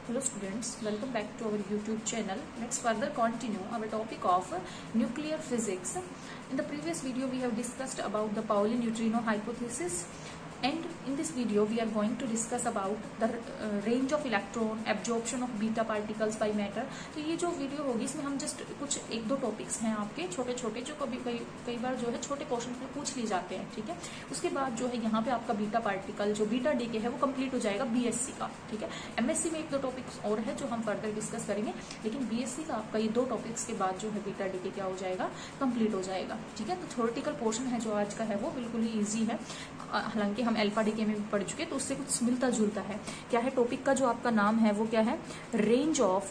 Hello students, welcome back to our YouTube channel. Let's further continue our topic of nuclear physics. In the previous video we have discussed about the Pauli neutrino hypothesis, and in this video we are going to discuss about the range of electron, absorption of beta particles by matter. तो ये जो video होगी इसमें हम just कुछ एक दो topics हैं आपके छोटे छोटे जो कई बार जो है छोटे क्वेश्चन में पूछ लिए जाते हैं, ठीक है। उसके बाद जो है यहाँ पे आपका बीटा पार्टिकल जो बीटा डीके है वो कंप्लीट हो जाएगा बीएससी का, ठीक है। एमएससी में एक दो टॉपिक्स और है जो हम फर्दर डिस्कस करेंगे, लेकिन बीएससी का आपका ये दो टॉपिक्स के बाद जो है बीटा डीके क्या हो जाएगा, कंप्लीट हो जाएगा, ठीक है। तो थ्योरेटिकल पोर्शन है जो आज का है वो बिल्कुल ही ईजी है, हालांकि हम अल्फा डीके में भी पढ़ चुके तो उससे कुछ मिलता जुलता है। क्या है टॉपिक का जो आपका नाम है वो क्या है, रेंज ऑफ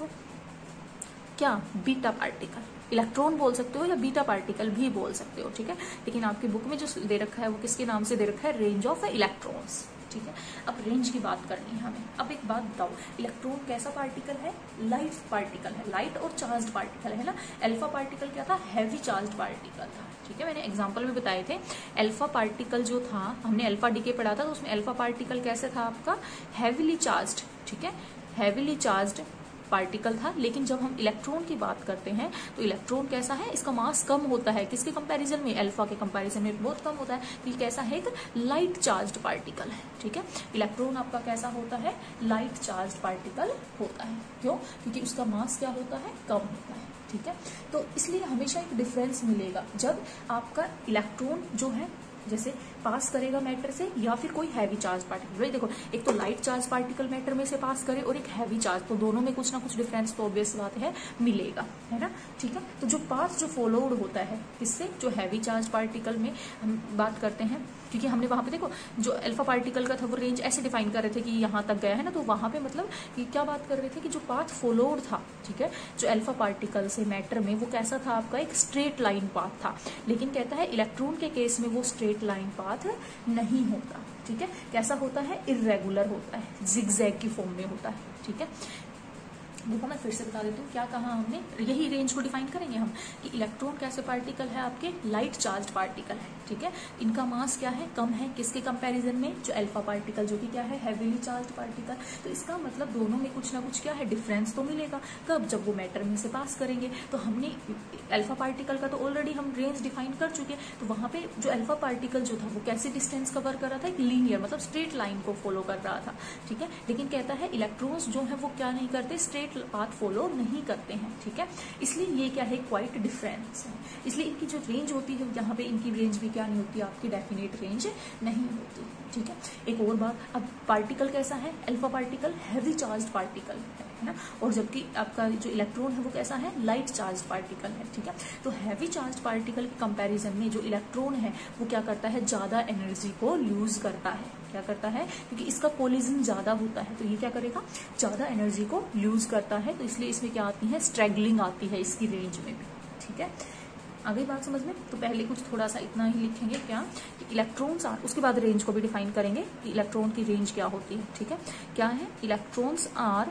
क्या बीटा पार्टिकल, इलेक्ट्रॉन बोल सकते हो या बीटा पार्टिकल भी बोल सकते हो, ठीक है। लेकिन आपकी बुक में जो दे रखा है वो किसके नाम से दे रखा है, रेंज ऑफ इलेक्ट्रॉन्स, ठीक है। अब रेंज की बात करनी है हमें। अब एक बात बताओ, इलेक्ट्रॉन कैसा पार्टिकल है, लाइट पार्टिकल है, लाइट और चार्ज पार्टिकल है ना। अल्फा पार्टिकल क्या था, हैवी चार्ज पार्टिकल था, ठीक है। मैंने एग्जांपल में बताए थे अल्फा पार्टिकल जो था, हमने अल्फा डीके पढ़ा था तो उसमें अल्फा पार्टिकल कैसे था आपका, हैवीली चार्ज्ड, ठीक है, हैवीली चार्ज्ड पार्टिकल था। लेकिन जब हम इलेक्ट्रॉन की बात करते हैं तो इलेक्ट्रॉन कैसा है, इसका मास कम होता है, किसके कंपैरिजन में, अल्फा के कंपैरिजन में बहुत कम होता है। तो ये कैसा है, एक लाइट चार्ज्ड पार्टिकल है, ठीक है। इलेक्ट्रॉन आपका कैसा होता है, लाइट चार्ज्ड पार्टिकल होता है। क्यों, क्योंकि उसका मास क्या होता है, कम होता है, ठीक है। तो इसलिए हमेशा एक डिफरेंस मिलेगा जब आपका इलेक्ट्रॉन जो है जैसे पास करेगा मैटर से या फिर कोई हैवी चार्ज पार्टिकल। भाई देखो, एक तो लाइट चार्ज पार्टिकल मैटर में से पास करे और एक हैवी चार्ज, तो दोनों में कुछ ना कुछ डिफरेंस तो ऑब्वियस बात है मिलेगा, है ना, ठीक है। तो जो पास जो फॉलोड होता है किससे, जो हैवी चार्ज पार्टिकल में हम बात करते हैं, क्योंकि हमने वहां पे देखो जो अल्फा पार्टिकल का था वो रेंज ऐसे डिफाइन कर रहे थे कि यहाँ तक गया है ना, तो वहां पे मतलब कि क्या बात कर रहे थे कि जो पाथ फॉलोड था, ठीक है, जो अल्फा पार्टिकल से मैटर में वो कैसा था आपका, एक स्ट्रेट लाइन पाथ था। लेकिन कहता है इलेक्ट्रॉन के केस में वो स्ट्रेट लाइन पाथ नहीं होता, ठीक है। कैसा होता है, इर्रेगुलर होता है, जिगजैग की फॉर्म में होता है, ठीक है। देखो मैं फिर से बता देती हूँ क्या कहा हमने, यही रेंज को डिफाइन करेंगे हम कि इलेक्ट्रॉन कैसे पार्टिकल है, आपके लाइट चार्ज पार्टिकल है, ठीक है। इनका मास क्या है, कम है, किसके कंपैरिजन में, जो अल्फा पार्टिकल जो कि क्या है, हैवीली चार्ज पार्टिकल। तो इसका मतलब दोनों में कुछ ना कुछ क्या है, डिफरेंस तो मिलेगा। कब, जब वो मैटर में से पास करेंगे। तो हमने अल्फा पार्टिकल का तो ऑलरेडी हम रेंज डिफाइन कर चुके हैं, तो वहां पे जो अल्फा पार्टिकल जो था वो कैसे डिस्टेंस कवर कर रहा था, एक लीनियर मतलब स्ट्रेट लाइन को फॉलो कर रहा था, ठीक है। लेकिन कहता है इलेक्ट्रॉन्स जो है वो क्या नहीं करते, स्ट्रेट पाथ फॉलो नहीं करते हैं, ठीक है। इसलिए ये क्या है, क्वाइट डिफरेंस है। इसलिए इनकी जो रेंज होती है यहाँ पे इनकी रेंज भी क्या नहीं होती, आपकी डेफिनेट रेंज नहीं होती, ठीक है। एक और बात, अब पार्टिकल कैसा है, alpha particle heavy charge particle है ना, और जबकि आपका जो इलेक्ट्रॉन है वो कैसा है, लाइट चार्ज पार्टिकल है, ठीक है। तो हैवी चार्ज पार्टिकल के कंपैरिजन में जो इलेक्ट्रॉन है वो क्या करता है, ज्यादा एनर्जी को लूज करता है। क्या करता है, क्योंकि इसका कोलिजन ज्यादा होता है तो ये क्या करेगा, ज्यादा एनर्जी को लूज करता है। तो इसलिए इसमें क्या आती है, स्ट्रैगलिंग आती है इसकी रेंज में भी, ठीक है। आगे बात समझ में, तो पहले कुछ थोड़ा सा इतना ही लिखेंगे क्या कि इलेक्ट्रॉन्स आर, उसके बाद रेंज को भी डिफाइन करेंगे कि इलेक्ट्रॉन की रेंज क्या होती है, ठीक है। क्या है, electrons are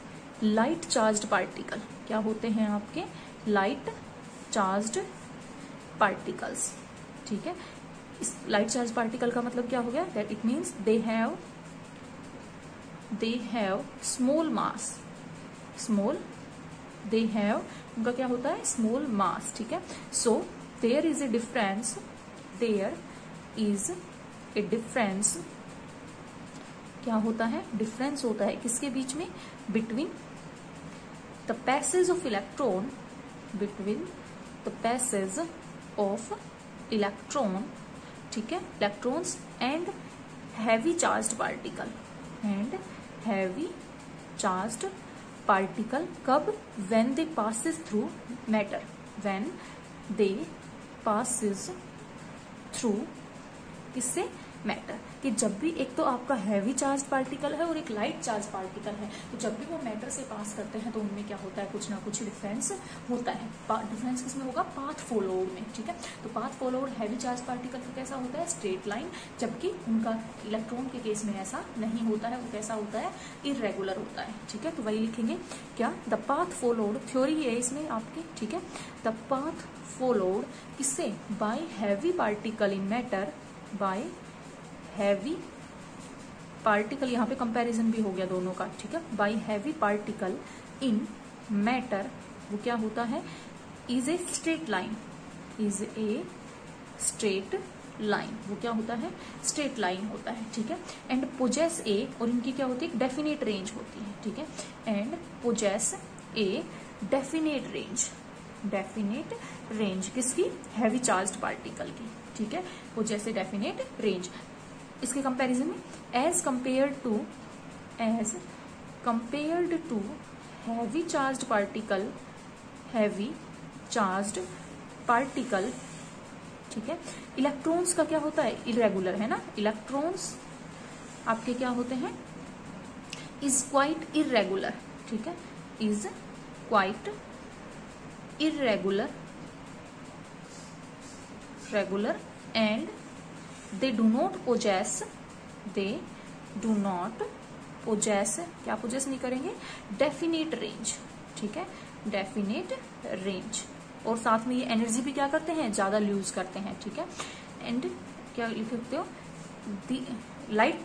light charged particle, क्या होते हैं आपके, लाइट चार्ज्ड पार्टिकल्स, ठीक है। इस लाइट चार्ज पार्टिकल का मतलब क्या हो गया, that it means they have small mass, small, they have, उनका क्या होता है, स्मॉल मास, ठीक है। So there is a difference, there is a difference, क्या होता है, डिफरेंस होता है किसके बीच में, between the passage of electron, between the passage of electron, ठीक है, electrons and heavy charged particle, and heavy charged particle. कब, when they passes through matter, when they passes through किससे, मैटर, कि जब भी एक तो आपका हैवी चार्ज पार्टिकल है और एक लाइट चार्ज पार्टिकल है, तो जब भी वो मैटर से पास करते हैं तो उनमें क्या होता है, कुछ ना कुछ डिफरेंस होता है। डिफरेंस किसमें होगा, पाथ फॉलोड में, ठीक है। तो path followed heavy charge particle का कैसा होता है, स्ट्रेट लाइन, जबकि उनका इलेक्ट्रॉन के केस में ऐसा नहीं होता है, वो कैसा होता है, इरेगुलर होता है, ठीक है। तो वही लिखेंगे क्या, द पाथ फॉलोड, थ्योरी है इसमें आपकी, ठीक है। द पाथ फॉलोड किससे, by heavy particle in matter, by heavy particle, यहाँ पे कंपैरिजन भी हो गया दोनों का, ठीक है, by heavy particle in matter, वो क्या होता है, is a straight line, is a straight line, वो क्या होता है, स्ट्रेट लाइन होता है, ठीक है। एंड पोजेस ए, और इनकी क्या होती है, डेफिनेट रेंज होती है, ठीक है, and possess a definite range, definite range किसकी, हैवी चार्ज्ड पार्टिकल की, ठीक है, पोजेस ए डेफिनेट रेंज। इसके कंपैरिजन में as compared to heavy charged particle, heavy charged particle, ठीक है। इलेक्ट्रॉन्स का क्या होता है, इरेगुलर है ना, इलेक्ट्रॉन्स आपके क्या होते हैं, इज क्वाइट इरेगुलर, ठीक है, is quite irregular, regular, and they do not possess, they do not possess, क्या पोजेस नहीं करेंगे, डेफिनेट रेंज, ठीक है, डेफिनेट रेंज, और साथ में ये एनर्जी भी क्या करते हैं, ज्यादा लूज करते हैं, ठीक है। एंड क्या लिख सकते हो, दी लाइट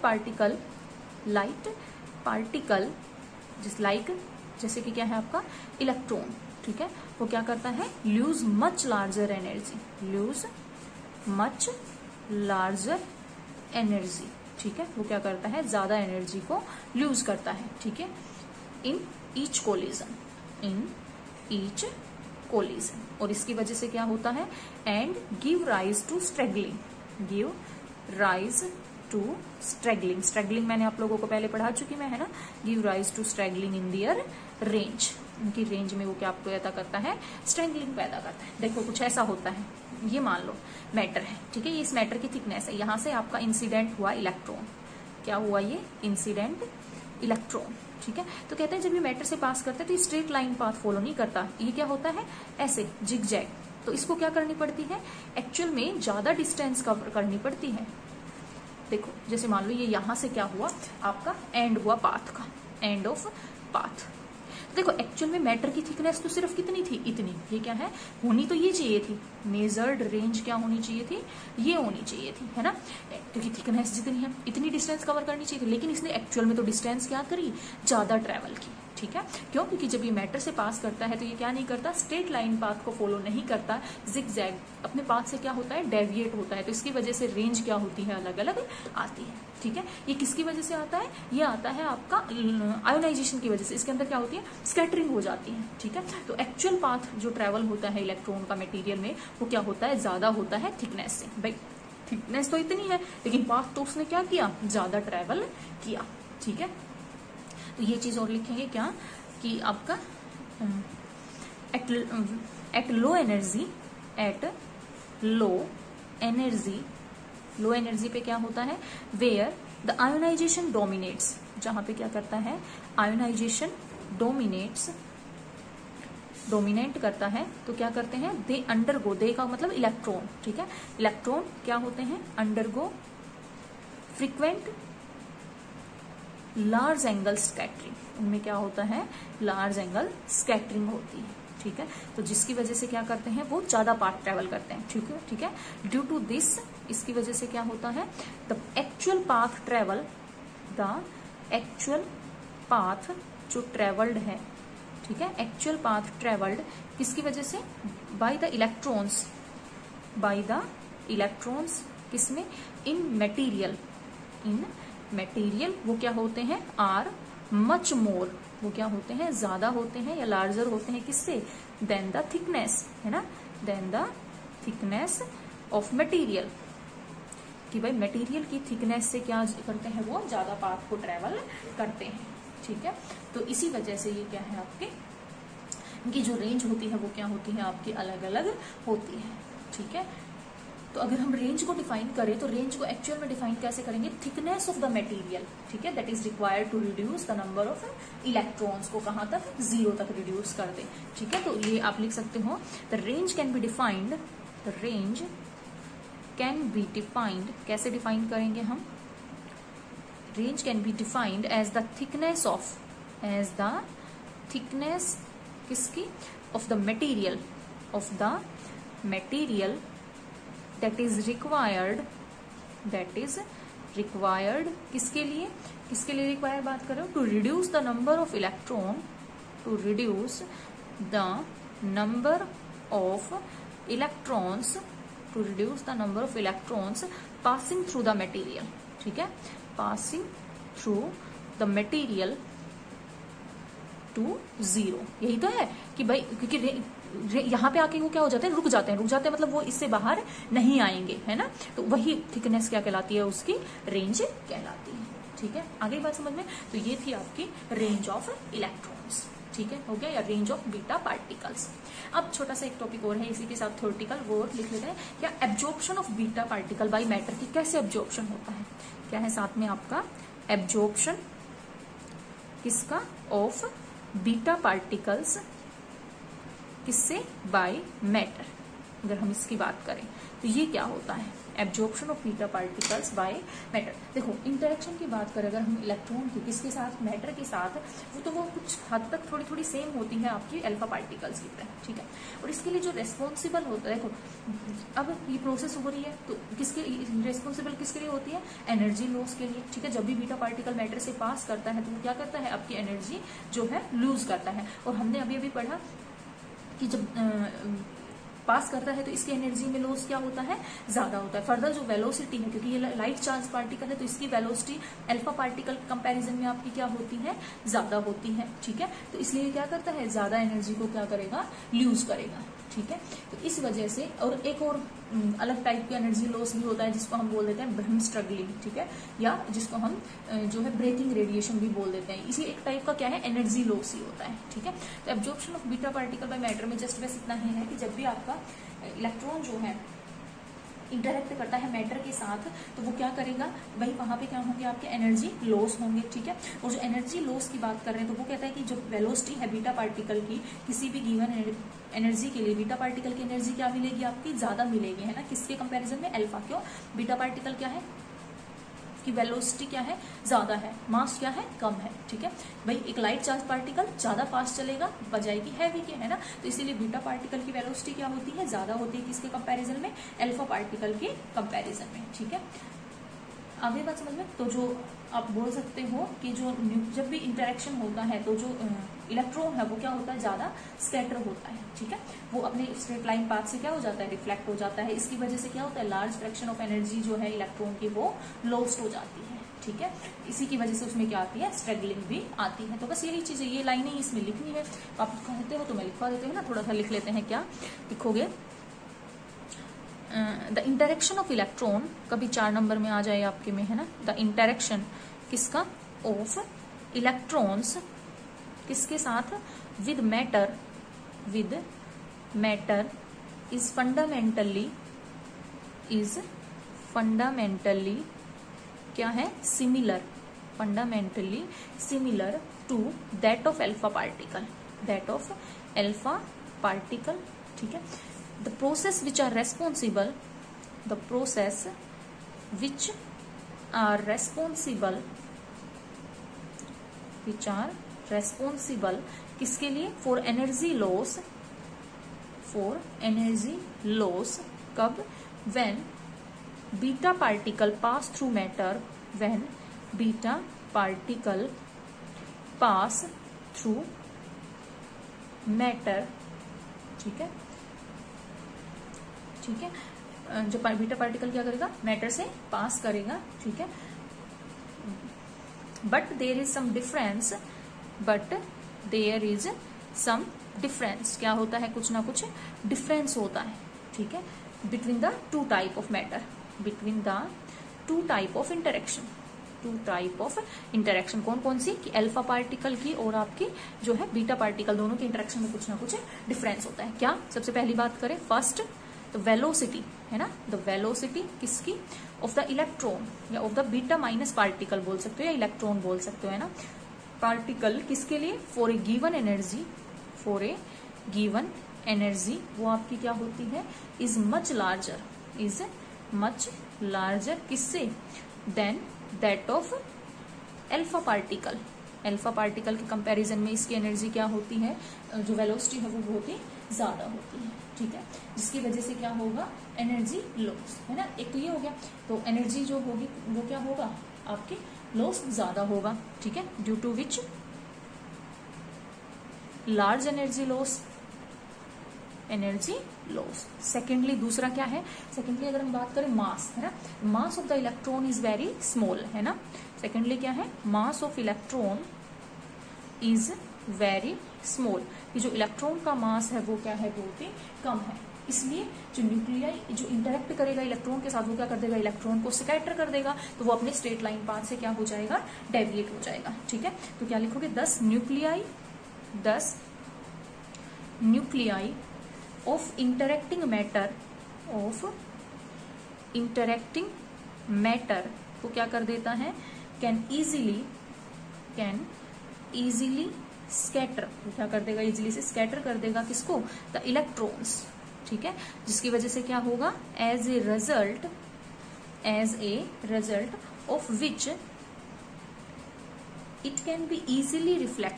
पार्टिकल जिस लाइक, जैसे कि क्या है आपका इलेक्ट्रॉन, ठीक है, वो क्या करता है, lose much larger energy, lose much larger energy, ठीक है, वो क्या करता है, ज्यादा एनर्जी को लूज करता है, ठीक है, in each collision, in each collision, और इसकी वजह से क्या होता है, and give rise to straggling, give rise to straggling, straggling मैंने आप लोगों को पहले पढ़ा चुकी मैं, है ना, give rise to straggling in their range, उनकी रेंज में वो क्या आपको पैदा करता है, स्ट्रगलिंग पैदा करता है। देखो कुछ ऐसा होता है, ये मान लो मैटर है, ठीक है, ये इस मैटर की थिकनेस है, यहां से आपका इंसिडेंट हुआ इलेक्ट्रॉन, क्या हुआ, ये इंसिडेंट इलेक्ट्रॉन, ठीक है। तो कहते हैं जब ये मैटर से पास करता है तो ये स्ट्रेट लाइन पाथ फॉलो नहीं करता, ये क्या होता है, ऐसे जिगजैग, तो इसको क्या करनी पड़ती है, एक्चुअल में ज्यादा डिस्टेंस कवर करनी पड़ती है। देखो जैसे मान लो ये यहां से क्या हुआ, आपका एंड हुआ पाथ का, एंड ऑफ पाथ। देखो एक्चुअल में मैटर की थिकनेस तो सिर्फ कितनी थी, इतनी, ये क्या है, होनी तो ये चाहिए थी, मेजर्ड रेंज क्या होनी चाहिए थी, ये होनी चाहिए थी, है ना, क्योंकि थिकनेस जितनी है इतनी डिस्टेंस कवर करनी चाहिए थी, लेकिन इसने एक्चुअल में तो डिस्टेंस क्या करी, ज्यादा ट्रेवल की, ठीक है, क्यों, क्योंकि जब ये मैटर से पास करता है तो ये क्या नहीं करता, स्ट्रेट लाइन पाथ को फॉलो नहीं करता, जिगजैग अपने पाथ से क्या होता है, डेविएट होता है, तो इसकी वजह से रेंज क्या होती है, अलग अलग आती है, ठीक है। ये किसकी वजह से आता है, ये आता है आपका आयोनाइजेशन की वजह से, इसके अंदर क्या होती है, स्कैटरिंग हो जाती है, ठीक है। तो एक्चुअल पाथ जो ट्रेवल होता है इलेक्ट्रॉन का मटेरियल में, वो क्या होता है, ज्यादा होता है थिकनेस से, भाई थिकनेस तो इतनी है लेकिन पाथ तो उसने क्या किया, ज्यादा ट्रेवल किया, ठीक है। तो ये चीज और लिखेंगे क्या, कि आपका at low energy, at low energy पे क्या होता है, वेयर द आयोनाइजेशन डोमिनेट्स, जहां पे क्या करता है, आयोनाइजेशन डोमिनेट करता है, तो क्या करते हैं, दे अंडरगो, दे का मतलब इलेक्ट्रॉन, ठीक है, इलेक्ट्रॉन क्या होते हैं, undergo frequent large angle scattering, उनमें क्या होता है, लार्ज एंगल स्कैटरिंग होती है, ठीक है। तो जिसकी वजह से क्या करते हैं, वो ज्यादा पाथ ट्रेवल करते हैं, ठीक है। ड्यू टू दिस, इसकी वजह से क्या होता है, the actual path travel, the actual path जो ट्रेवल्ड है, ठीक है, एक्चुअल पाथ ट्रेवल्ड किसकी वजह से, बाय द इलेक्ट्रॉन्स, किसमें, इन मटेरियल, वो क्या होते हैं, आर मच मोर, वो क्या होते हैं, ज्यादा होते हैं या लार्जर होते हैं, किससे, देन द थिकनेस, है ना, then the thickness of material, कि भाई मटेरियल की थिकनेस से क्या करते हैं, वो ज्यादा पाथ को ट्रेवल करते हैं, ठीक है। तो इसी वजह से ये क्या है, आपके इनकी जो रेंज होती है वो क्या होती है, आपकी अलग अलग होती है, ठीक है। तो अगर हम रेंज को डिफाइन करें तो रेंज को एक्चुअल में डिफाइन कैसे करेंगे, थिकनेस ऑफ द मटेरियल, ठीक है, that is required to reduce the number of electrons को कहां तक, 0 तक रिड्यूस कर दे, ठीक है। तो ये आप लिख सकते हो, the range can be defined, the range can be defined, कैसे डिफाइन करेंगे हम, range can be defined as the thickness of, as the thickness किसकी, of the material, of the material that is required किसके लिए required बात कर रहे हो, to reduce the number of electron, to reduce the number of electrons, to reduce the number of electrons passing through the material, ठीक है, passing through the material to zero. यही तो है कि भाई, क्योंकि यहाँ पे आके वो क्या हो जाते हैं, रुक जाते हैं मतलब वो इससे बाहर नहीं आएंगे, है ना। तो वही थिकनेस क्या कहलाती है, उसकी रेंज कहलाती है, ठीक है। आगे बात समझ में। तो ये थी आपकी रेंज ऑफ इलेक्ट्रॉन्स, ठीक है, हो गया, या रेंज ऑफ बीटा पार्टिकल्स। अब छोटा सा एक टॉपिक और है इसी के साथ थ्योरेटिकल, वो लिख लेते हैं। क्या absorption of beta particle by matter की कैसे एब्जॉर्प्शन होता है, क्या है साथ में आपका एब्जॉर्प्शन किसका, ऑफ बीटा पार्टिकल्स, किससे, बाय मैटर। अगर हम इसकी बात करें तो ये क्या होता है, absorption of beta particles by matter. देखो इंटरेक्शन की बात करें अगर हम इलेक्ट्रॉन की किसके साथ, मैटर के साथ, वो कुछ हद तक थोड़ी थोड़ी सेम होती है आपकी अल्फा पार्टिकल्स की तरह, ठीक है। और इसके लिए जो रेस्पॉन्सिबल होता है, देखो अब ये प्रोसेस हो रही है तो किसके रेस्पॉन्सिबल किसके लिए होती है, एनर्जी लॉस के लिए, ठीक है। जब भी बीटा पार्टिकल मैटर से पास करता है तो वो क्या करता है, आपकी एनर्जी जो है लूज करता है। और हमने अभी अभी पढ़ा कि जब पास करता है तो इसकी एनर्जी में लॉस क्या होता है, ज्यादा होता है। फर्दर जो वेलोसिटी है, क्योंकि ये लाइट चार्ज पार्टिकल है तो इसकी वेलोसिटी अल्फा पार्टिकल कंपैरिजन में आपकी क्या होती है, ज्यादा होती है, ठीक है। तो इसलिए क्या करता है, ज्यादा एनर्जी को क्या करेगा, लूज करेगा, ठीक है। तो इस वजह से, और एक और अलग टाइप की एनर्जी लॉस भी होता है जिसको हम बोल देते हैं ब्रह्म स्ट्रगलिंग, ठीक है, या जिसको हम जो है ब्रेकिंग रेडिएशन भी बोल देते हैं। इसी एक टाइप का क्या है, एनर्जी लॉस ही होता है, ठीक है। तो absorption of beta particle by matter में जस्ट बस इतना ही है कि जब भी आपका इलेक्ट्रॉन जो है इंटरेक्ट करता है मैटर के साथ तो वो क्या करेगा, वही वहां पे क्या होंगे, आपके एनर्जी लॉस होंगे, ठीक है। और जो एनर्जी लॉस की बात कर रहे हैं तो वो कहता है कि जो वेलोसिटी है बीटा पार्टिकल की, किसी भी गिवन एनर्जी के लिए बीटा पार्टिकल की एनर्जी क्या मिलेगी, आपकी ज्यादा मिलेगी, है ना, किसके कंपैरिजन में, अल्फा। क्यों, बीटा पार्टिकल क्या है कि वेलोसिटी क्या है, ज्यादा है, मास क्या है, कम है, ठीक है। भाई एक लाइट चार्ज पार्टिकल ज्यादा फास्ट चलेगा बजाय की हैवी के, है ना। तो इसीलिए बीटा पार्टिकल की वेलोसिटी क्या होती है, ज्यादा होती है, किसके कंपैरिजन में, अल्फा पार्टिकल के कंपैरिजन में, ठीक है। आगे बात समझ में। तो जो आप बोल सकते हो कि जो जब भी इंटरेक्शन होता है तो जो इलेक्ट्रॉन है वो क्या होता है, ज्यादा स्कैटर होता है, ठीक है। वो अपने स्ट्रेट लाइन पाथ से क्या हो जाता है, रिफ्लेक्ट हो जाता है। इसकी वजह से क्या होता है, लार्ज फ्रैक्शन ऑफ एनर्जी जो है इलेक्ट्रॉन की वो लॉस्ट हो जाती है, ठीक है। इसी की वजह से उसमें क्या आती है, स्ट्रगलिंग भी आती है। तो बस यही चीज है, ये लाइनें इसमें लिखनी है। आप कहते हो तो मैं लिखवा देती हूँ ना, थोड़ा सा लिख लेते हैं। क्या लिखोगे, द इंटरेक्शन ऑफ इलेक्ट्रॉन, कभी 4 नंबर में आ जाए आपके में, है ना। द इंटरेक्शन किसका, ऑफ इलेक्ट्रॉन्स, किसके साथ, with matter, with matter is fundamentally क्या है, similar, fundamentally similar to that of alpha particle, that of alpha particle, ठीक है। The process which are responsible, the process which are responsible, which are responsible किसके लिए, for energy loss, for energy loss, कब, when beta particle pass through matter, when beta particle pass through matter, ठीक है, ठीक है। जो beta particle क्या करेगा, मैटर से पास करेगा, ठीक है। But there is some difference, क्या होता है, कुछ ना कुछ डिफरेंस होता है, ठीक है, between the two type of matter, between the two type of interaction, two type of interaction कौन कौन सी, कि अल्फा पार्टिकल की और आपकी जो है बीटा पार्टिकल, दोनों के इंटरेक्शन में कुछ ना कुछ डिफरेंस होता है। क्या, सबसे पहली बात करें, फर्स्ट तो वेलोसिटी, है ना, द वेलोसिटी किसकी, ऑफ द इलेक्ट्रॉन, या of the beta minus particle बोल सकते हो, या इलेक्ट्रॉन बोल सकते हो, है ना। पार्टिकल किसके लिए, for a given energy, for a given energy, वो आपकी क्या होती है, इज मच लार्जर किससे, than that of alpha particle, alpha particle के कंपैरिजन में इसकी एनर्जी क्या होती है, जो वेलोसिटी है वो बहुत ही ज्यादा होती है, ठीक है, जिसकी वजह से क्या होगा, एनर्जी लॉस, है ना। एक तो ये हो गया, तो एनर्जी जो होगी वो क्या होगा, आपकी लॉस ज्यादा होगा, ठीक है, due to which large energy loss, energy loss. Secondly दूसरा क्या है, सेकेंडली अगर हम बात करें मास, है ना, mass of the electron is very small, है ना। सेकेंडली क्या है, mass of electron is very small, ये जो इलेक्ट्रॉन का मास है वो क्या है, बहुत ही कम है, इसलिए जो न्यूक्लियाई जो इंटरेक्ट करेगा इलेक्ट्रॉन के साथ वो क्या कर देगा, इलेक्ट्रॉन को स्कैटर कर देगा, तो वो अपने स्ट्रेट लाइन पाथ से क्या हो जाएगा, डेविएट हो जाएगा, ठीक है। तो क्या लिखोगे, 10 न्यूक्लियाई ऑफ इंटरेक्टिंग मैटर को क्या कर देता है, कैन इजीली स्कैटर, क्या कर देगा, इजीली से स्कैटर कर देगा किसको, द इलेक्ट्रॉन्स, ठीक है, जिसकी वजह से क्या होगा, as a result of which it can be easily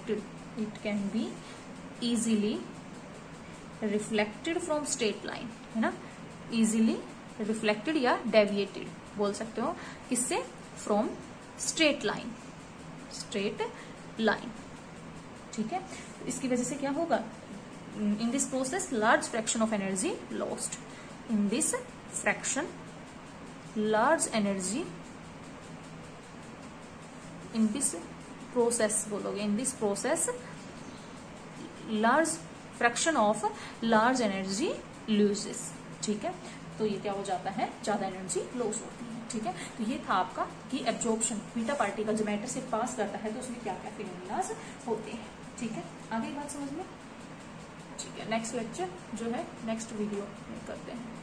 reflected from straight line, है ना, इजीली रिफ्लेक्टेड या डेविएटेड बोल सकते हो, किससे, फ्रॉम स्ट्रेट लाइन, ठीक है। तो इसकी वजह से क्या होगा, in this process large fraction of energy lost, in this fraction large energy, in this process बोलोगे, in this process large fraction of large energy loses, ठीक है। तो ये क्या हो जाता है, ज्यादा एनर्जी लॉस होती है, ठीक है। तो ये था आपका कि एब्जॉर्प्शन, बीटा पार्टिकल जो मैटर से पास करता है तो उसमें क्या क्या फिनोमेनास होते हैं, ठीक है। आगे बात समझ में, ठीक है। नेक्स्ट लेक्चर जो है नेक्स्ट वीडियो में करते हैं।